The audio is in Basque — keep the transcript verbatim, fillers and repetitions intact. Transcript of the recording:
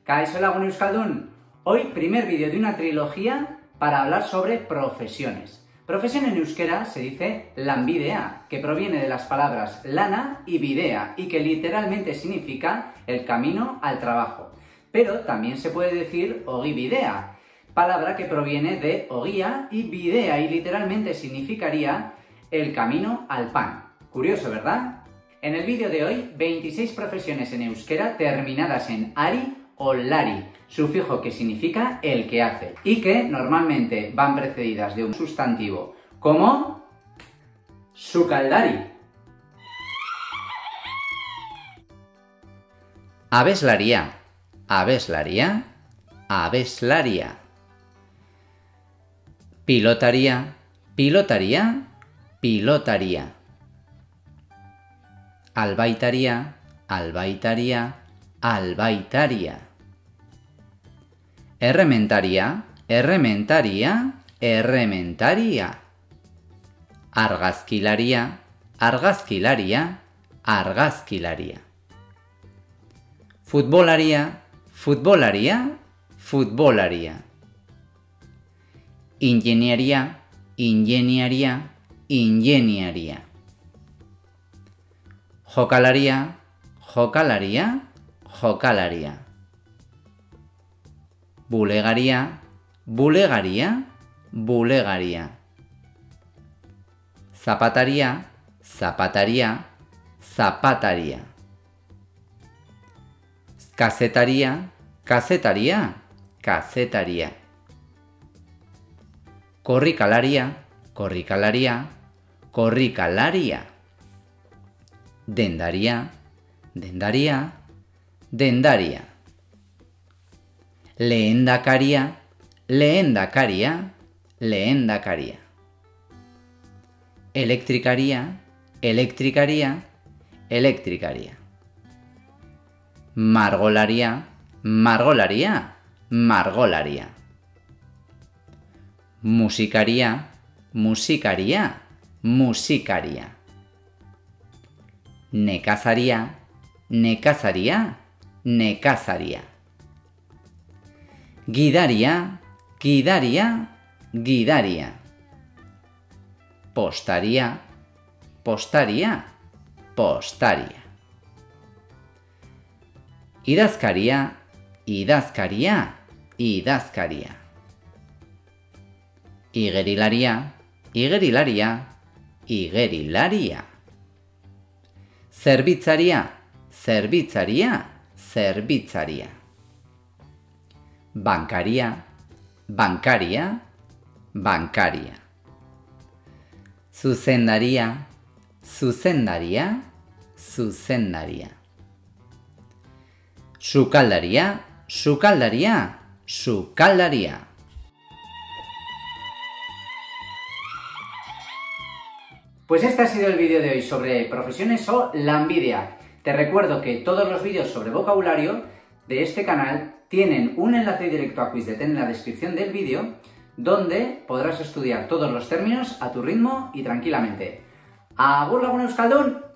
Kaixo Lagun Euskaldun. Hoy primer vídeo de una trilogía para hablar sobre profesiones. Profesión en euskera se dice lanbidea, que proviene de las palabras lana y bidea y que literalmente significa el camino al trabajo. Pero también se puede decir ogibidea, palabra que proviene de ogia y bidea y literalmente significaría el camino al pan. Curioso, ¿verdad? En el vídeo de hoy, veintiséis profesiones en euskera terminadas en ari o lari, sufijo que significa el que hace, y que normalmente van precedidas de un sustantivo, como sukaldari. Abeslaria, abeslaria, abeslaria. Pilotaria, pilotaria, pilotaria. Albaitaria, albaitaria, albaitaria. Errementaria, errementaria, errementaria. Argazkilaria, argazkilaria, argazkilaria. Futbolaria, futbolaria, futbolaria. Ingeniería, ingeniería, ingeniería. Jokalaria, jokalaria, jokalaria. Bulegaria, bulegaria, bulegaria. Zapataria, zapataria, zapataria. Casetaria, casetaria, casetaria. Korrikalaria, korrikalaria, korrikalaria. Dendaria, dendaria, dendaria. Lehendakaria, lehendakaria, lehendakaria. Electricaria, electricaria, electricaria. Margolaria, margolaria, margolaria. Musicaria, musicaria, musicaria. Nekazaria, nekazaria, nekazaria. Guidaria, guidaria, guidaria. Postaria, postaria, postaria. Idazkaria, idazkaria, idazkaria. Igerilaria, igerilaria, igerilaria. Zerbitzaria, zerbitzaria, zerbitzaria. Bancaria, bancaria, bancaria. Zuzendaria, zuzendaria, zuzendaria. Sukaldaria, sukaldaria, sukaldaria. Pues este ha sido el vídeo de hoy sobre profesiones o lanbidea. Te recuerdo que todos los vídeos sobre vocabulario de este canal tienen un enlace directo a QuizDT en la descripción del vídeo, donde podrás estudiar todos los términos a tu ritmo y tranquilamente. ¡Agur Lagun Euskaldun!